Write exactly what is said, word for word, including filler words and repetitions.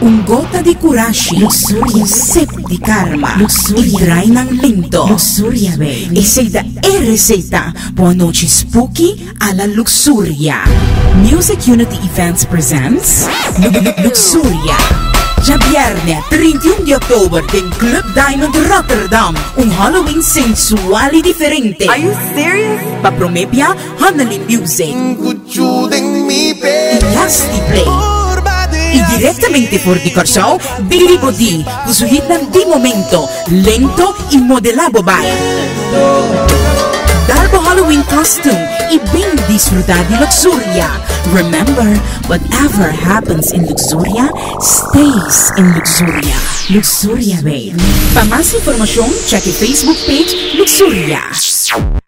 Un gota di coraggio, Luxuria. Un sip di karma, Luxuria. Idray ng lento, Luxuria, baby. Iseda e reseta, buon noche spooky alla Luxuria. Music Unity Events presents Lu- Lu- Luxuria. Già viernes trentuno di ottobre del Club Diamond Rotterdam, un Halloween sensuale differente. Are you serious? Papromepia, Hanalin Music, Elasti Play. Y direttamente fuori di Corsao, Billy Body, su hit di momento, lento y modelabo by. Darbo Halloween costume y ben disfrutar de Luxuria. Remember, whatever happens in Luxuria, stays in Luxuria. Luxuria, babe. Para más información, check el Facebook page Luxuria.